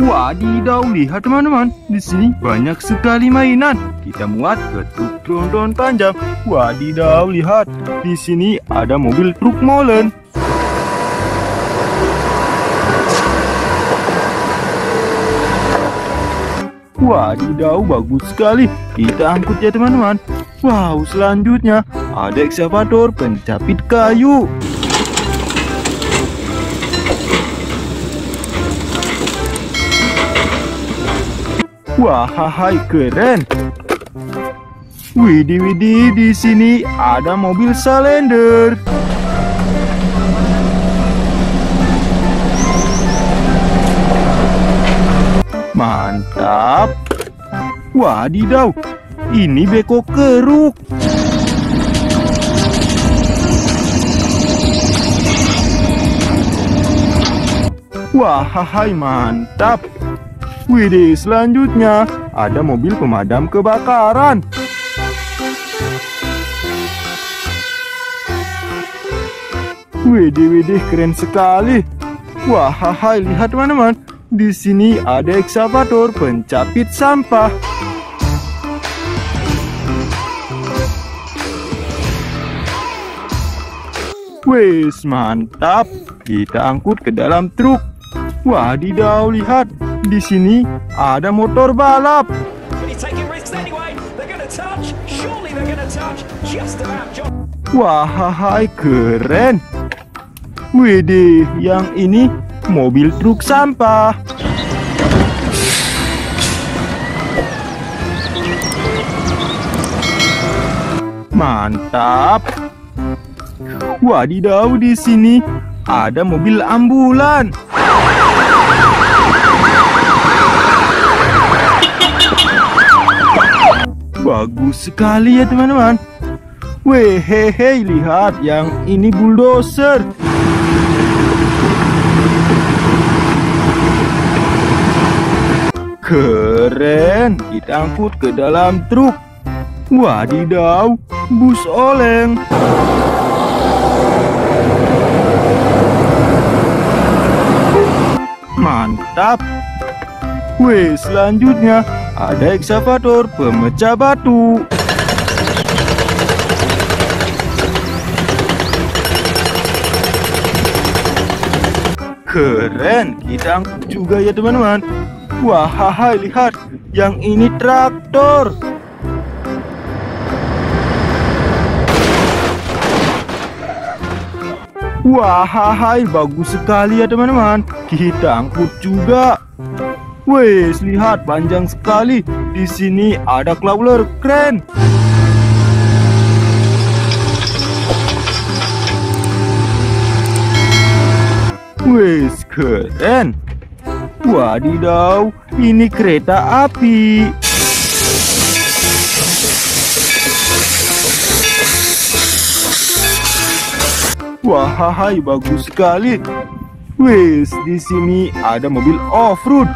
Wadidaw, lihat teman-teman. Di sini banyak sekali mainan. Kita muat ke truk tronton panjang. Wadidaw, lihat. Di sini ada mobil truk molen. Wadidaw, bagus sekali. Kita angkut ya teman-teman. Wow, selanjutnya ada ekskavator pencapit kayu. Wah, keren. Widih, di sini ada mobil salender. Mantap. Wadidaw, ini beko keruk. Wah, mantap. Widih, selanjutnya ada mobil pemadam kebakaran. Widih, keren sekali. Wah, lihat teman-teman. Di sini ada ekskavator pencapit sampah. Wes, mantap. Kita angkut ke dalam truk. Wadidaw, lihat. Di sini ada motor balap. Wah, keren. Widih, yang ini mobil truk sampah. Mantap. Wadidaw, di sini ada mobil ambulan. Bagus sekali ya teman-teman. Wehehe, lihat yang ini bulldozer. Keren. Kita angkut ke dalam truk. Wadidaw, bus oleng. Mantap. Wih, selanjutnya ada ekskavator pemecah batu. Keren, kita angkut juga ya teman-teman. Wah, lihat, yang ini traktor. Wah, bagus sekali ya teman-teman. Kita angkut juga. Wes, lihat, panjang sekali. Di sini ada crawler keren. Wes, keren. Wadidaw, ini kereta api. Wah, bagus sekali. Wes, di sini ada mobil off-road.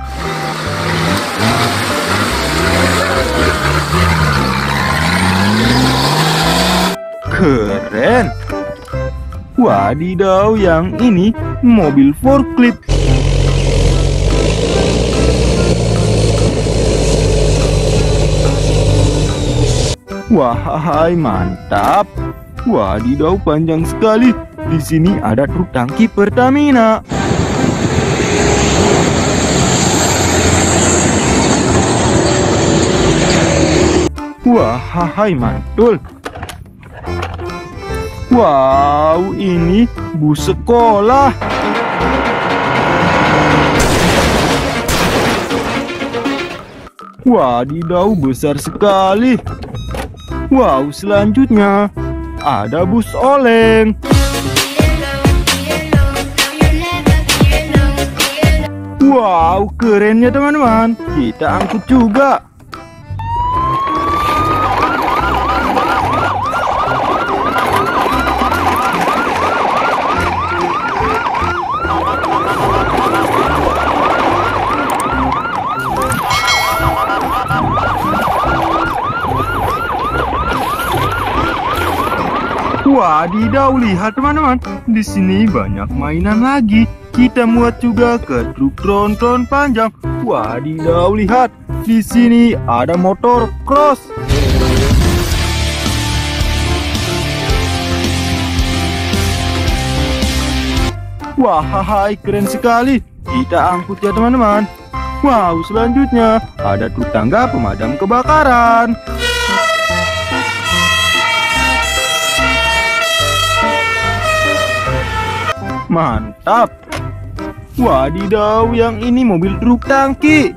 Keren. Wadidaw, yang ini mobil forklift. Wah, mantap. Wadidaw, panjang sekali. Di sini ada truk tangki Pertamina. Wah, mantul. Wow, ini bus sekolah. Wadidaw, besar sekali. Wow, selanjutnya ada bus oleng. Wow, keren ya teman-teman. Kita angkut juga. Wadidaw, lihat teman-teman. Di sini banyak mainan lagi. Kita muat juga ke truk tronton panjang. Wadidaw, lihat. Di sini ada motor cross. Wah, keren sekali. Kita angkut ya teman-teman. Wow, selanjutnya ada truk tangga pemadam kebakaran. Mantap. Wadidaw, yang ini mobil truk tangki.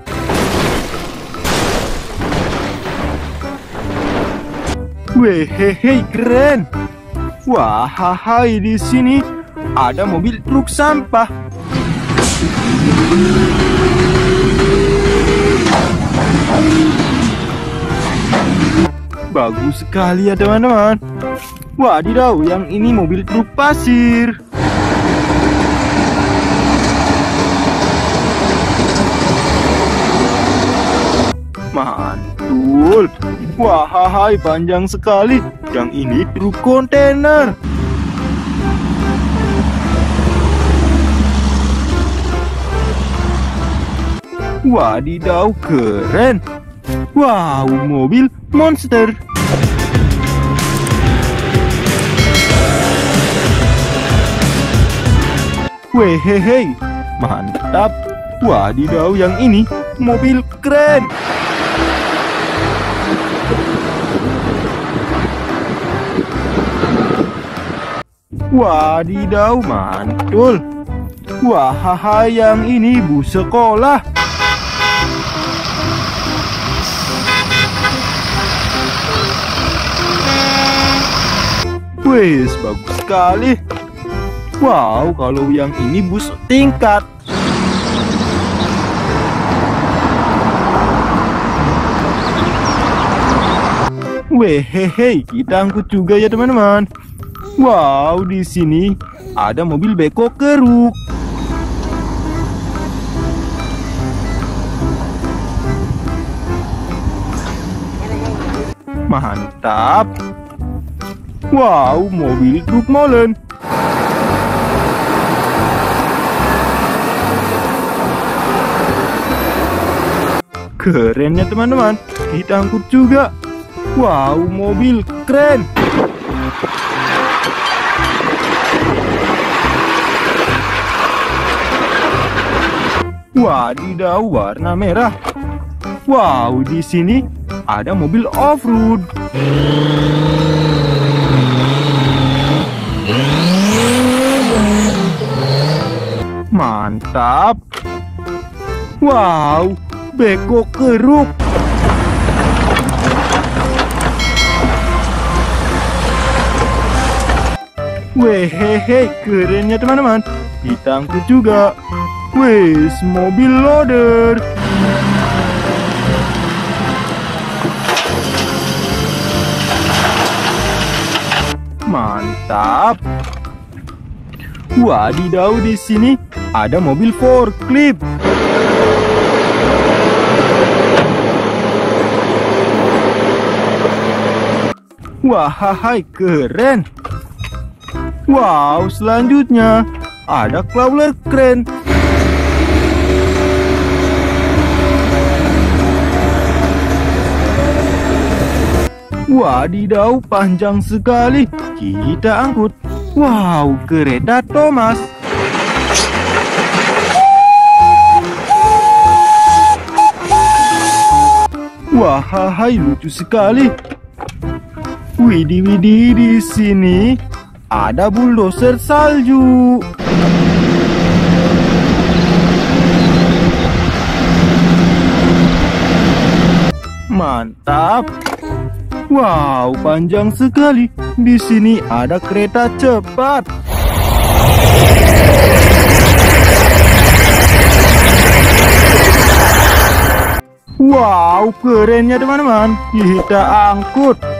Wehehe, keren. Wah, di sini ada mobil truk sampah. Bagus sekali ya teman-teman. Wadidaw, yang ini mobil truk pasir. Mantul. Wah, panjang sekali. Yang ini truk kontainer. Wadidaw, keren. Wow, mobil monster. Wehehe, mantap. Wadidaw, yang ini mobil keren. Wadidaw, mantul. Wah, yang ini bus sekolah. Wes, bagus sekali. Wow, kalau yang ini bus tingkat. Wehehe, kita angkut juga ya teman-teman. Wow, di sini ada mobil beko keruk. Mantap. Wow, mobil truk molen. Keren ya teman-teman. Kita angkut juga. Wow, mobil keren. Wadidaw, warna merah. Wow, di sini ada mobil off-road. Mantap. Wow, beko keruk. Wehehe, kerennya teman-teman. Kita angkut juga. Wes, mobil loader. Mantap. Wadidaw, di sini ada mobil forklift. Wah, keren. Wow, selanjutnya ada crawler keren. Wadidaw, panjang sekali. Kita angkut. Wow, kereta Thomas. Wah, lucu sekali. Widih, di sini ada bulldozer salju. Mantap. Wow, panjang sekali. Di sini ada kereta cepat. Wow, kerennya teman-teman. Kita angkut.